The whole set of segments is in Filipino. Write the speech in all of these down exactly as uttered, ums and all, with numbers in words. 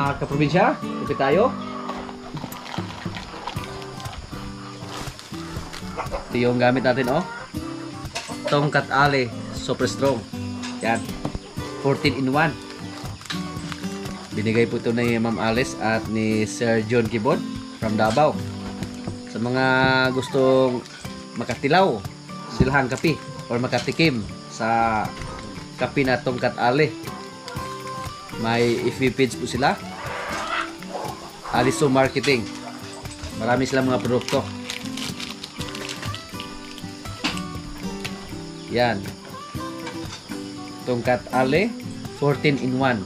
kaprobinsya, kapit tayo. Ito yung gamit natin, oh. Tongkat Ale, super strong. Yan. fourteen in one. Binigay po ito ni Ma'am Alice at ni Sir John Kibon from Davao. Sa mga gustong makatilaw, silhang kape or makatikim sa kape na Tongkat Ale, may F B page po sila, Aliso Marketing. Marami silang mga produkto. Yan, Tongkat Ale fourteen in one.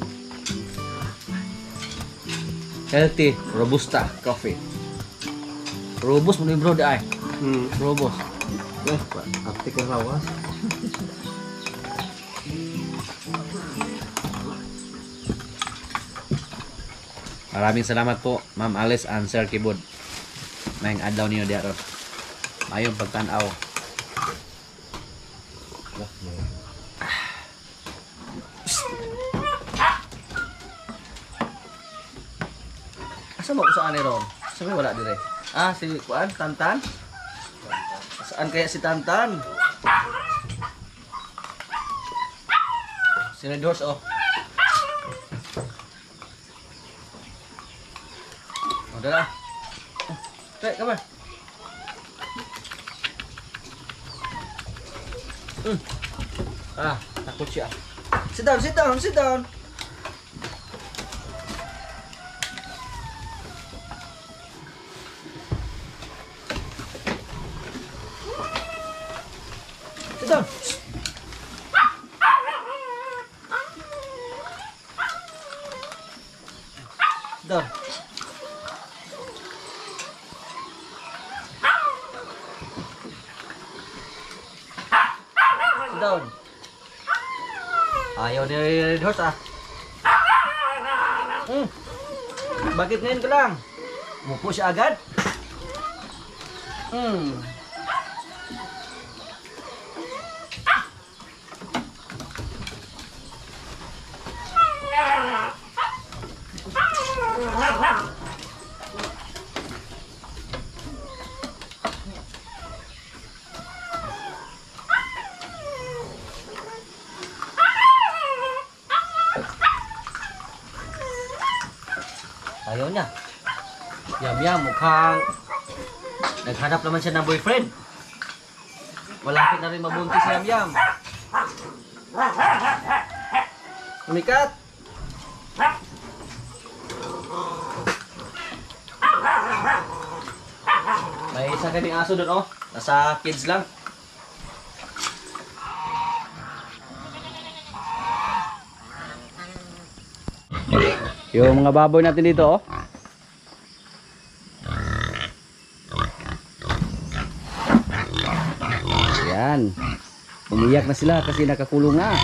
Healthy Robusta coffee. Robust mo ni bro ay. Hmm, robust. Eh, aptik ka lawas. Maraming salamat po Ma'am Alice and Sir Kibod. Mayang adlaw niyo diya ron. Mayong pagtanaw. Asa mo ko saan ni ron? Sabi wala dire. Ah, si Kuan, Tantan? Saan kaya si Tantan? Senadors, oh. Oh, dah lah. Cek, kapan? Hmm. Ah, takut siya. Sit down, sit down, sit down. Sit down. Sit down. Down. Ayaw ni Red Horse ah. Hmm. Bakit ngayon ka lang? Mupo siya agad? Hmm. Ayaw niya. Yam-yam, mukhang naghanap naman siya ng boyfriend. Malapit na rin mabuntis si Yam-yam. Umikat! May isa kaming aso doon, oh. Nasa kids lang. Yung mga baboy natin dito, oh. Yan. Umiyak na sila kasi nakakulong na.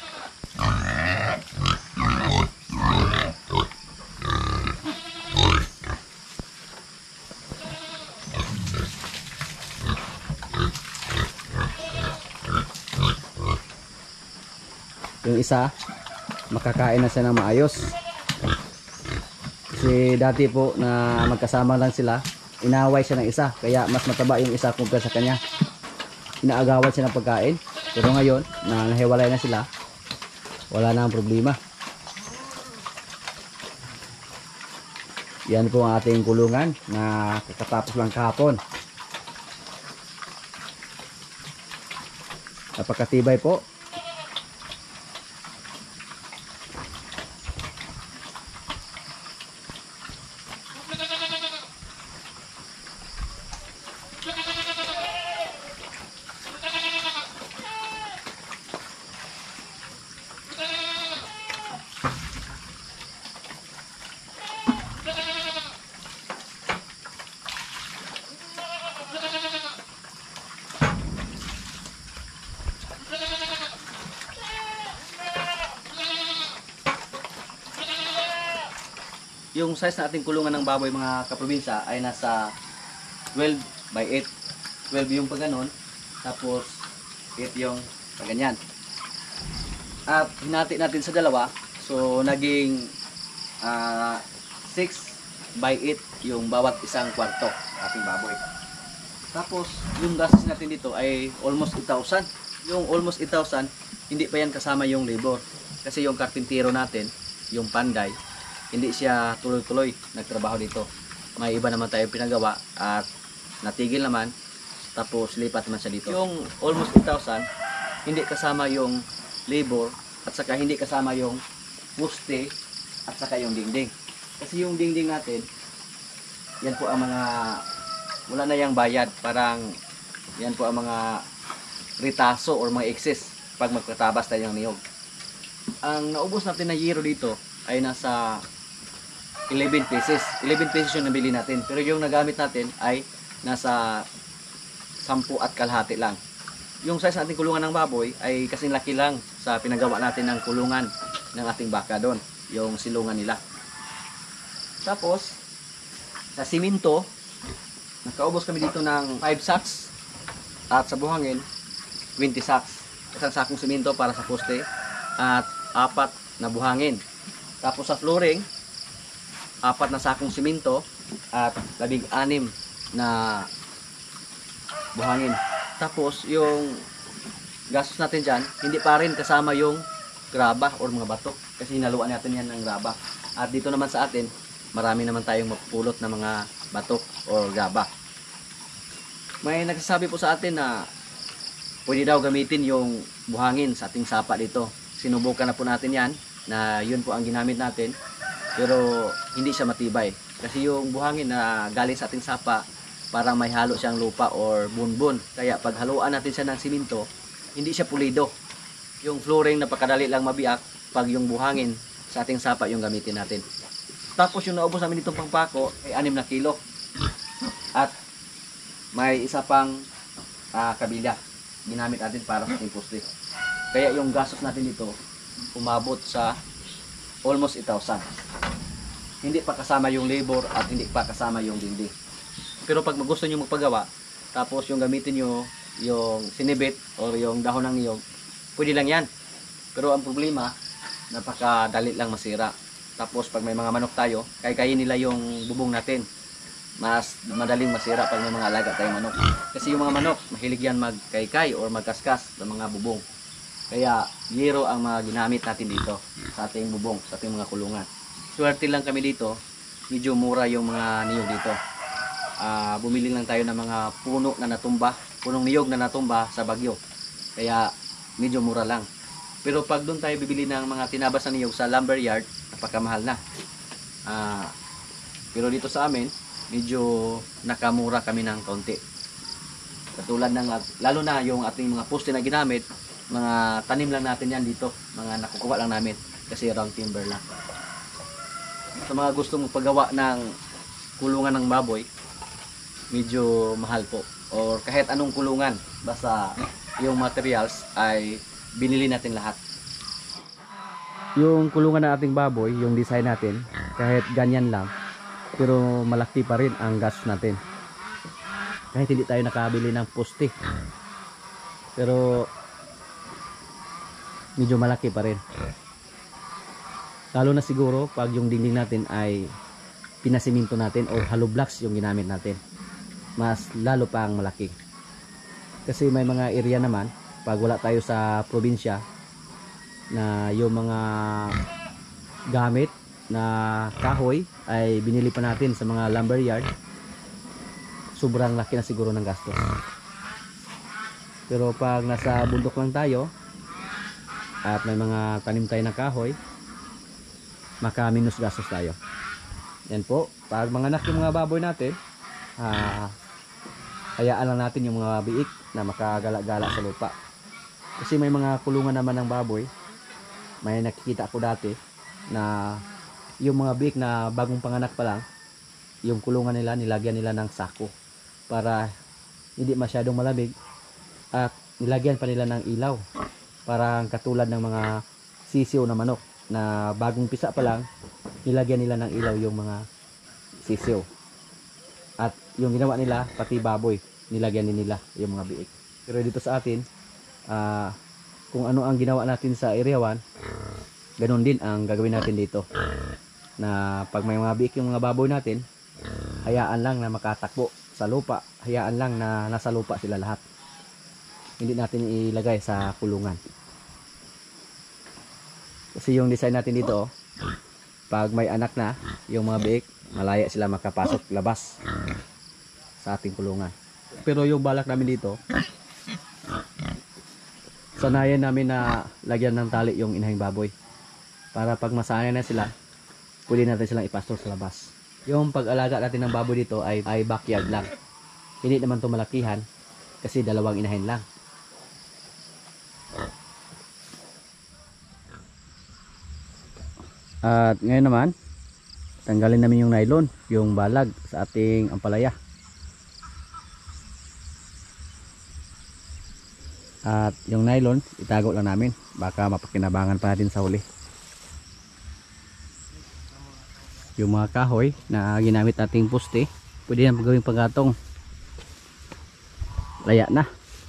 Yung isa, makakain na siya ng maayos. Kasi dati po na magkasama lang sila, inaway siya ng isa, kaya mas mataba yung isa kumpara sa kanya. Inaagawan siya ng pagkain. Pero ngayon, na nahiwalay na sila, wala na ang problema. Yan po ang ating kulungan na kakatapos lang kahapon. Napakatibay po. Yung size na ating kulungan ng baboy mga kaprobinsya ay nasa twelve by eight. twelve yung pag ganon, tapos eight yung pag ganyan. At hinati natin sa dalawa, so naging ah six by eight yung bawat isang kwarto ating baboy. Tapos yung gastos natin dito ay almost eight thousand. Yung almost eight thousand, hindi pa yan kasama yung labor. Kasi yung karpintero natin, yung panday, hindi siya tuloy-tuloy nagtrabaho dito. May iba naman tayo pinagawa at natigil naman, tapos lipat naman siya dito. Yung almost eight thousand, hindi kasama yung labor at saka hindi kasama yung poste at saka yung dingding. Kasi yung dingding natin, yan po ang mga, wala na yung bayad. Parang, yan po ang mga ritaso or mga excess pag magkatabas tayo ng niyog. Ang naubos natin na yero dito ay nasa eleven pieces. eleven pieces yung nabili natin. Pero yung nagamit natin ay nasa sampu at kalahati lang. Yung size natin kulungan ng baboy ay kasing laki lang sa pinagawa natin ng kulungan ng ating baka doon. Yung silungan nila. Tapos, sa siminto, nakaubos kami dito ng five sacks at sa buhangin, twenty sacks. Isang sakong siminto para sa poste at apat na buhangin. Tapos sa flooring, apat na sakong siminto at labing anim na buhangin. Tapos yung gastos natin dyan, hindi pa rin kasama yung graba or mga bato. Kasi hinaluan natin yan ng graba. At dito naman sa atin, marami naman tayong mapupulot na mga batok o gaba. May nagsasabi po sa atin na pwede daw gamitin yung buhangin sa ating sapa dito. Sinubukan na po natin yan, na yun po ang ginamit natin, pero hindi siya matibay. Kasi yung buhangin na galing sa ating sapa, parang may halo siyang lupa or bunbun. Kaya pag haluan natin siya ng siminto, hindi siya pulido. Yung flooring napakadali lang mabiyak pag yung buhangin sa ating sapa yung gamitin natin. Tapos yung naubos namin ditong pangpako ay anim na kilo. At may isa pang uh, kabila ginamit natin para sa ating poste. Kaya yung gastos natin dito umabot sa almost eight thousand. Hindi pa kasama yung labor at hindi pa kasama yung dingding. Pero pag gusto nyo magpagawa, tapos yung gamitin nyo yung sinibit or yung dahon ng niyog, pwede lang yan. Pero ang problema, napakadali lang masira. Tapos pag may mga manok tayo, kay-kayin nila yung bubong natin. Mas madaling masira pag may mga alaga tayong manok. Kasi yung mga manok, mahilig yan magkaykay or magkaskas sa mga bubong. Kaya yero ang mga ginamit natin dito sa ating bubong, sa ating mga kulungan. Swerte lang kami dito, medyo mura yung mga niyog dito. Uh, bumili lang tayo ng mga puno na natumba, punong niyog na natumba sa bagyo. Kaya medyo mura lang. Pero pag doon tayo bibili ng mga tinabas na niyog sa lumber yard, napakamahal na. Uh, pero dito sa amin, medyo nakamura kami ng kaunti. Katulad ng, lalo na yung ating mga poste na ginamit, mga tanim lang natin yan dito. Mga nakukuha lang namin kasi round timber lang. Sa mga gustong magpagawa ng kulungan ng baboy, medyo mahal po. Or kahit anong kulungan, basta yung materials ay binili natin lahat. Yung kulungan ng ating baboy, yung design natin, kahit ganyan lang, pero malaki pa rin ang gastos natin. Kahit hindi tayo nakabili ng poste. Pero medyo malaki pa rin. Lalo na siguro pag yung dingding natin ay pinasiminto natin o hollow blocks yung ginamit natin. Mas lalo pa ang malaki. Kasi may mga area naman, pag wala tayo sa probinsya, na yung mga gamit na kahoy ay binili pa natin sa mga lumber yard, sobrang laki na siguro ng gastos. Pero pag nasa bundok lang tayo at may mga tanim tayo na kahoy, maka minus gastos tayo. Yan po, pag mga anak yung mga baboy natin, ah, hayaan lang natin yung mga biik na makagala-gala sa lupa. Kasi may mga kulungan naman ng baboy, may nakikita ako dati na yung mga biik na bagong panganak pa lang, yung kulungan nila nilagyan nila ng sako para hindi masyadong malamig at nilagyan pa nila ng ilaw, parang katulad ng mga sisiw na manok na bagong pisa pa lang, nilagyan nila ng ilaw yung mga sisiw. At yung ginawa nila, pati baboy, nilagyan din nila yung mga biik. Pero dito sa atin, uh, kung ano ang ginawa natin sa area one, ganun din ang gagawin natin dito. na pag may mga biik yung mga baboy natin, hayaan lang na makatakbo sa lupa, hayaan lang na nasa lupa sila lahat, hindi natin ilagay sa kulungan. Kasi yung design natin dito, oh, pag may anak na yung mga biik, malaya sila makapasok labas sa ating kulungan. Pero yung balak namin dito, sanayan namin na lagyan ng tali yung inahing baboy para pag masanay na sila, pwede natin silang ipastor sa labas. Yung pag-alaga natin ng baboy dito ay, ay backyard lang, hindi naman ito malakihan kasi dalawang inahin lang. At ngayon naman, tanggalin namin yung nylon, yung balag sa ating ampalaya. At yung nylon, itago lang namin, baka mapakinabangan pa natin sa huli. Yung mga kahoy na ginamit nating poste, pwede na gawing paggatong. Laya na.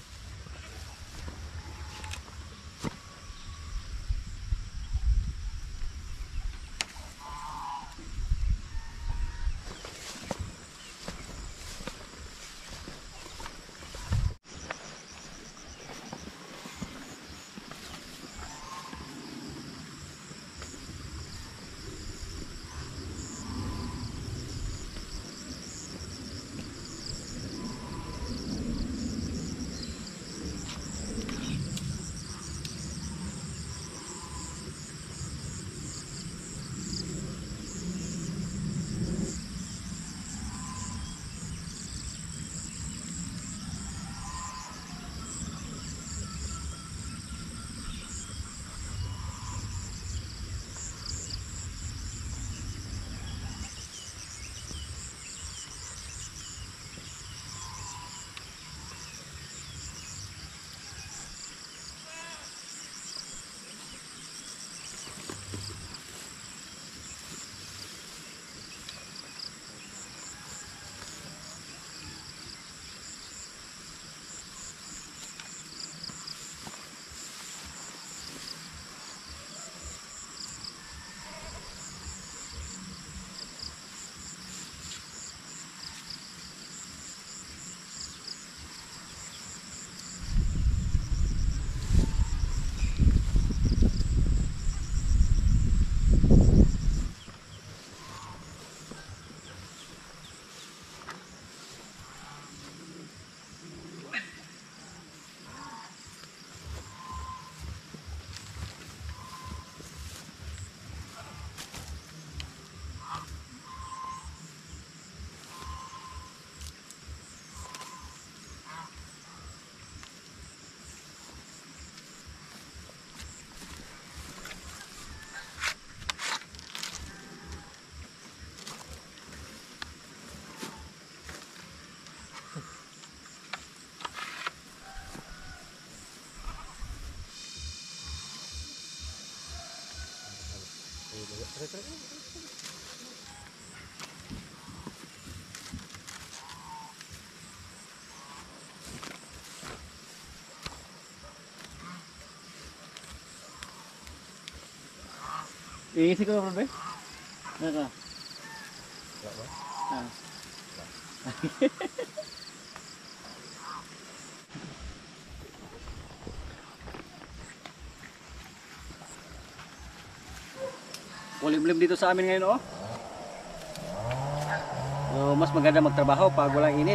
Iisi ko ba? Naka. Ah. Kulimlim dito sa amin ngayon, oh. So, mas maganda magtrabaho pag walang init.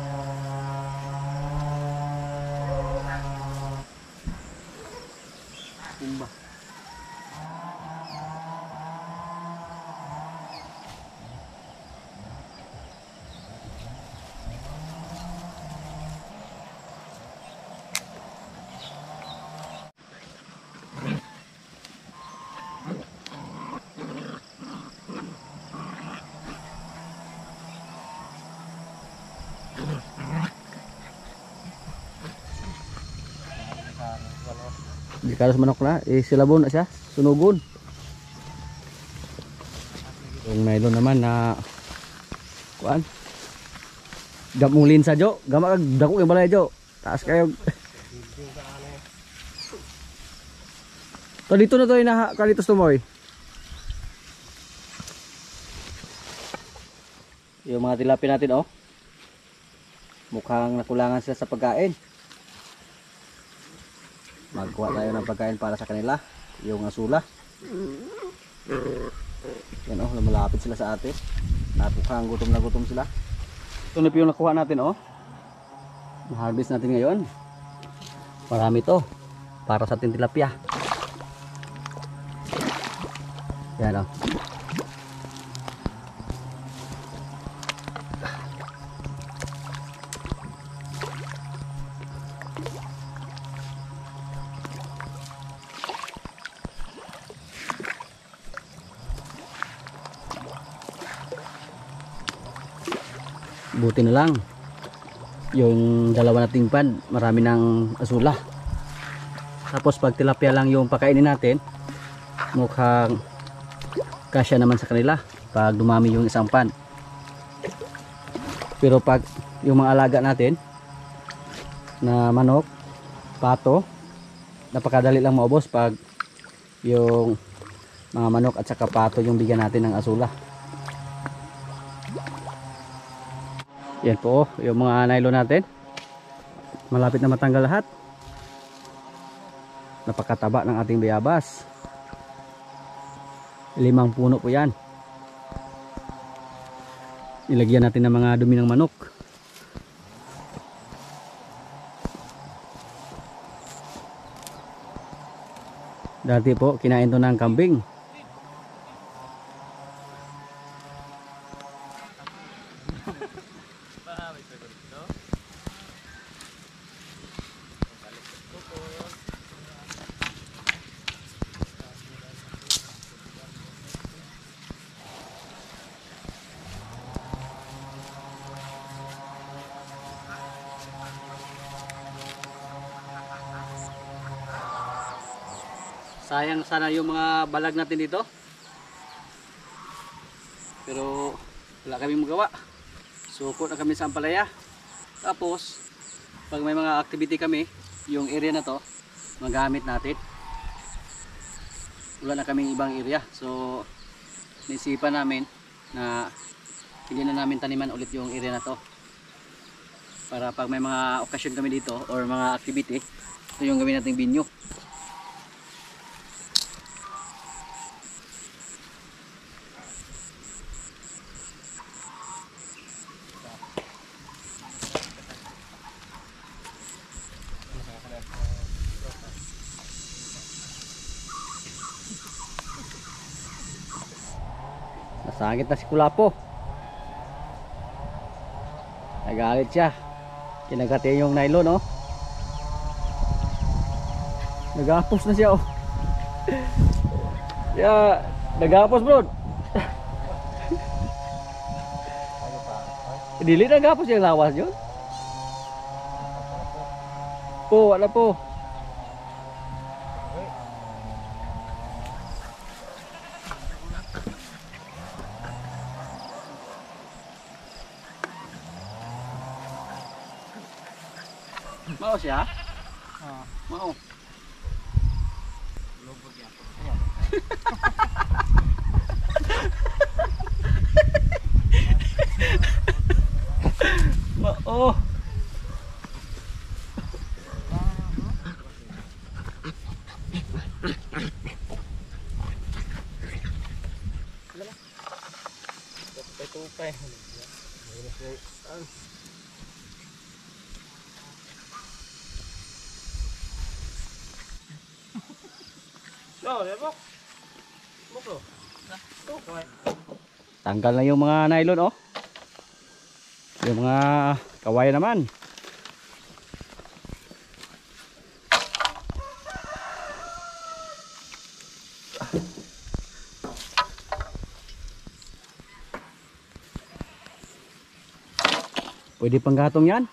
Kumba. Di kalos manok na, eh, silabon na siya, sunugon. Yung nylon naman na kuan. Gamulin sa jo, gama kag dako yung balay jo. Taas kayo. To dito na to ina kalitos tumoy. Yung mga tilapia natin oh. Mukhang nakulangan sila sa pagkain. Magkuha tayo ng pagkain para sa kanila. Yung asula. Yan oh, lumalapit sila sa atin. Mukhang gutom na gutom sila. Ito na po yung nakuha natin oh. Na-harvest natin ngayon. Marami to. Para sa ating tilapia. Yan oh. Buti na lang yung dalawa nating pan, marami ng asula. Tapos pag tilapia lang yung pakainin natin, mukhang kasya naman sa kanila pag dumami yung isang pan. Pero pag yung mga alaga natin na manok, pato, napakadali lang maubos pag yung mga manok at saka pato yung bigyan natin ng asula. Yan po, yung mga nylon natin. Malapit na matanggal lahat. Napakataba ng ating bayabas. Limang puno po yan. Ilagyan natin ng mga dumi ng manok. Dati po, kinain to ng kambing. Sayang sana yung mga balag natin dito. Pero wala kaming magawa. Suko na kami sa ampalaya. Tapos pag may mga activity kami, yung area na to magamit natin. Wala na kaming ibang area. So naisipan namin na hindi na namin taniman ulit yung area na to. Para pag may mga okasyon kami dito or mga activity, ito yung gawin nating binyo. Nasangit na si Kulapo. Nagalit siya. Kinagati yung nylon oh. Nagapos na siya oh. Ya, nagapos bro. Dili nagapos yung lawas yun. Po, wala po. Mau siya? Oo. Mau. Lubog yan. Mau. Tupay-tupay. Tanggal na yung mga nylon oh. Yung mga kawayan naman. Pwede pang gatong yan.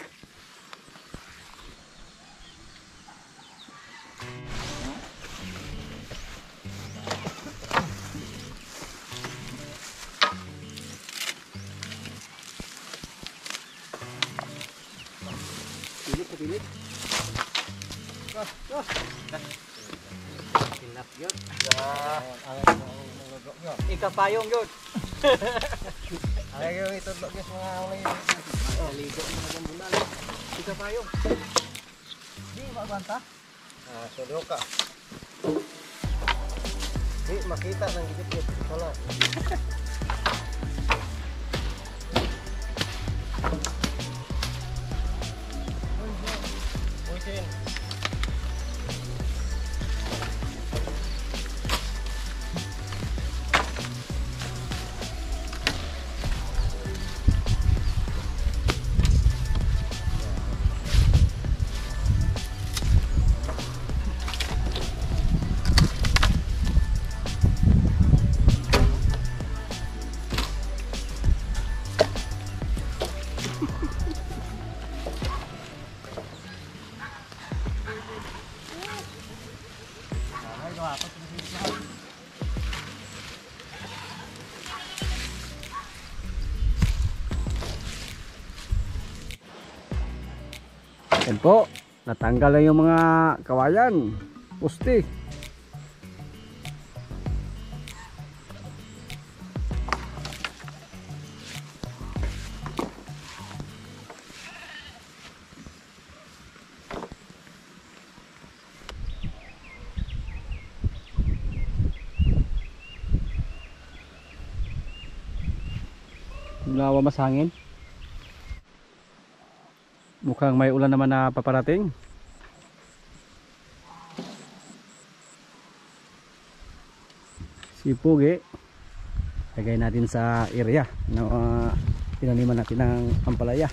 Pilit na pilit. Gas, gas. Silap yun. Ikapayong yun. Ay, yung ito guys mga ulay. Oh, ligo mo ng bulan. Tika payo. Di magbanta. Ah, sulo ka. Di makita ng gigit-git. Wala. Pusin. Yan po, natanggal na yung mga kawayan, pusti. Nawa mas hangin. Mukhang may ulan naman na paparating. Si Pugi, lagay natin sa area na uh, tinaniman natin ng ampalaya.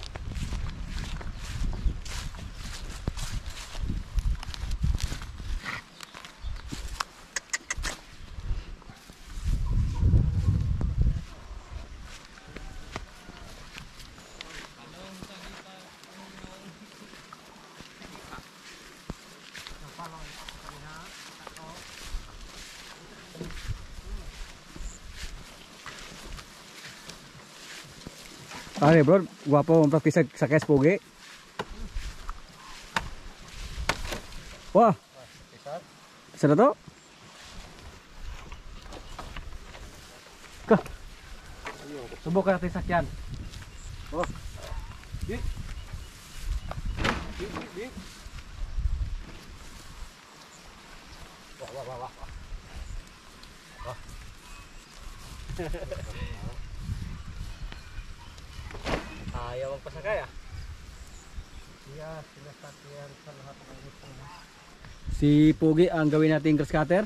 Pare bro, guwapo ang practice sa kes Pugi. Wah, isa na to? Ka. Subukan natin sakyan. Oh. Di. Di, di, di. Wah, wah, wah, wah. Wah. Ayaw magpasakay ah. Iya, sinasakyan sa lahat ng gusto mo. Si Pugi ang gawin nating grass cutter.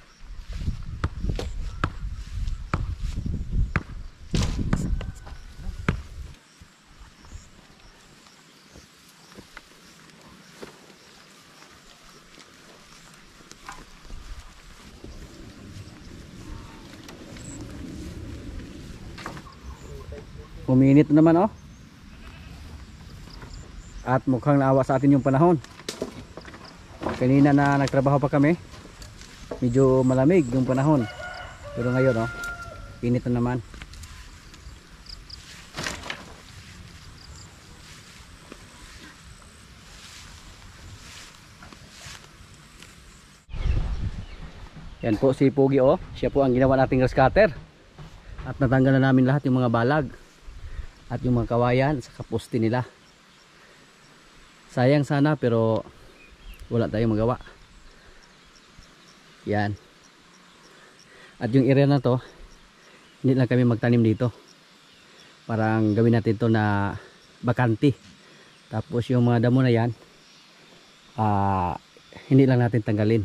Uminit na naman oh. At mukhang naawa sa atin yung panahon. Kanina na nagtrabaho pa kami, medyo malamig yung panahon. Pero ngayon oh, init na naman. Yan po si Pugi oh, siya po ang ginawa nating grass cutter. At natanggal na namin lahat yung mga balag at yung mga kawayan sa kaposte nila. Sayang sana pero wala tayong magawa. Yan. At yung area na to, hindi lang kami magtanim dito. Parang gawin natin to na bakante. Tapos yung mga damo na yan, uh, hindi lang natin tanggalin.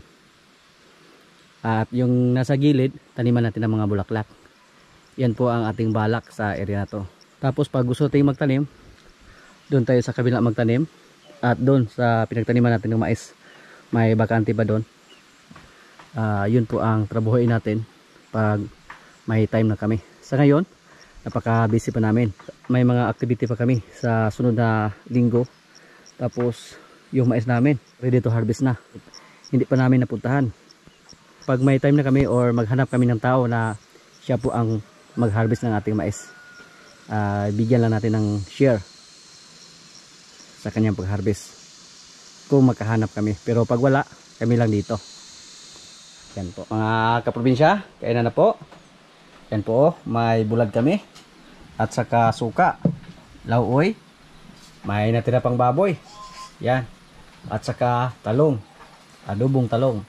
At yung nasa gilid, taniman natin ng mga bulaklak. Yan po ang ating balak sa area na to. Tapos pag gusto tayong magtanim, doon tayo sa kabila magtanim. At doon sa pinagtaniman natin ng mais, may bakante pa doon. Uh, yun po ang trabuhoy natin pag may time na kami. Sa ngayon, napaka busy pa namin. May mga activity pa kami sa sunod na linggo. Tapos yung mais namin, ready to harvest na. Hindi pa namin napuntahan. Pag may time na kami or maghanap kami ng tao na siya po ang mag-harvest ng ating mais, uh, bigyan lang natin ng share sa kanyang pag-harvest kung magkahanap kami. Pero pag wala, kami lang dito. Yan po mga kaprobinsya, kainan na po. Yan po, may bulad kami at saka suka, lauoy, may natira pang baboy. Yan. At saka talong, adobong talong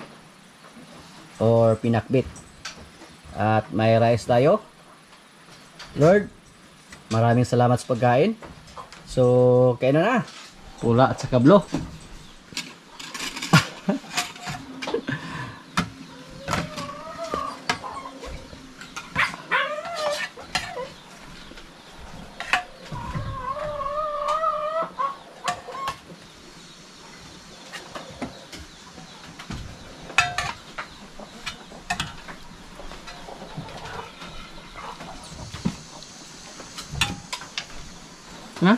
or pinakbit. At may rice tayo. Lord, maraming salamat sa pagkain. So, kain na na. Pula at saka blo. Ha?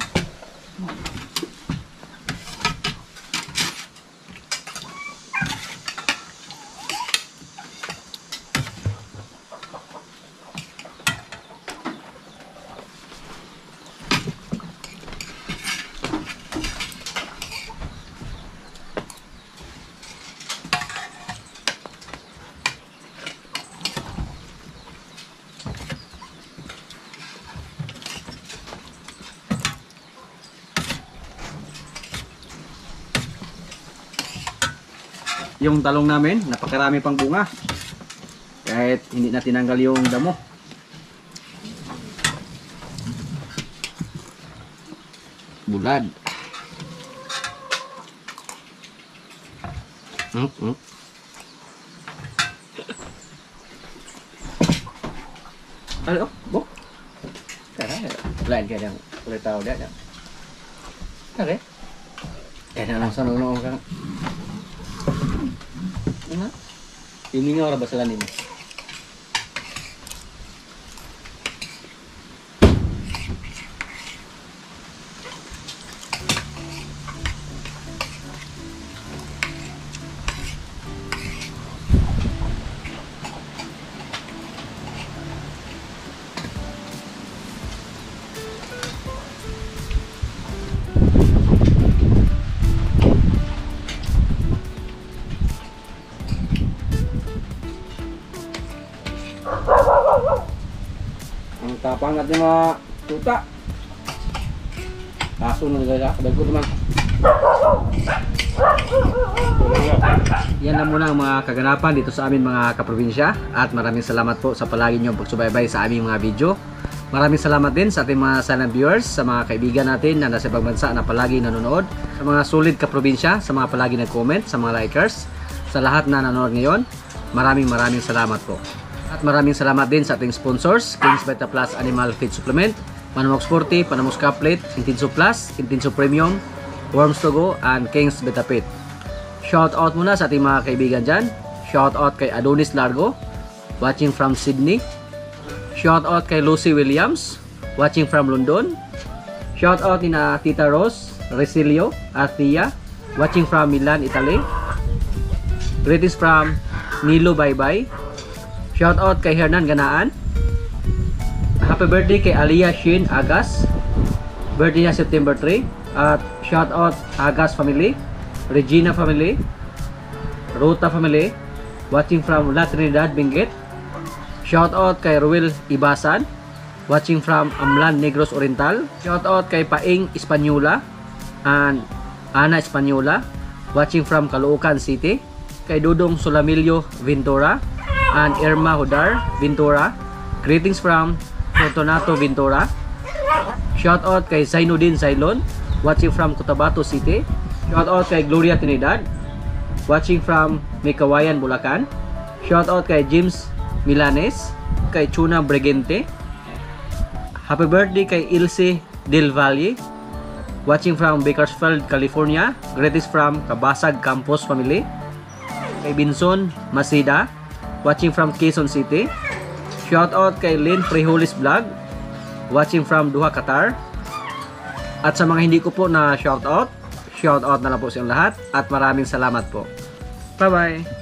Yung talong namin, napakarami pang bunga. Kahit hindi na tinanggal yung damo. Bulad. Hmm, hmm. Ano? Bo? Tara, lain ka yang ulit tao dia. Okay. Eh, na lang sa nunong ka. Ano? Ini nga ora basalan ini. Ang tapang at mga tuta. Aso na nila, kadagko naman. Yan na muna ang mga kaganapan dito sa amin mga kaprobinsya. At maraming salamat po sa palagi niyong pagsubaybay sa aming mga video. Maraming salamat din sa ating mga silent viewers, sa mga kaibigan natin na nasa ibang bansa na palagi nanonood, sa mga solid kaprobinsya, sa mga palagi nag-comment, sa mga likers, sa lahat na nanonood ngayon. Maraming maraming salamat po. At maraming salamat din sa ating sponsors, King's Beta Plus Animal Feed Supplement, Panamux Forte, Panamux Caplet, Intenso Plus, Intenso Premium, Worms to Go, and King's Beta Pit. Shout out muna sa ating mga kaibigan dyan. Shout out kay Adonis Largo, watching from Sydney. Shout out kay Lucy Williams, watching from London. Shout out ni na Tita Rose Resilio at Tia, watching from Milan, Italy. Greetings from Nilo Bye Bye. Shout out kay Hernan Ganaan. Happy birthday kay Aliyah Shin Agas. Birthday niya September three. At shout out Agas family, Regina family, Ruta family, watching from La Trinidad, Benguet. Shout out kay Ruel Ibasan, watching from Amlan, Negros Oriental. Shout out kay Paing Espanola and Ana Espanola, watching from Caloocan City. Kay Dudong Solamilio Ventura and Irma Hodar Ventura. Greetings from Fortunato Ventura. Shout out kay Zainuddin Zailon, watching from Cotabato City. Shout out kay Gloria Trinidad, watching from Mikawayan, Bulacan. Shout out kay James Milanes, kay Chuna Bregente. Happy birthday kay Ilse Del Valle, watching from Bakersfield, California. Greetings from Kabasag Campus family. Kay Binson Masida, watching from Quezon City. Shout out kay Lynn Frijoles Vlog, watching from Doha, Qatar. At sa mga hindi ko po na shout out, shout out na lang po sa lahat at maraming salamat po. Bye bye.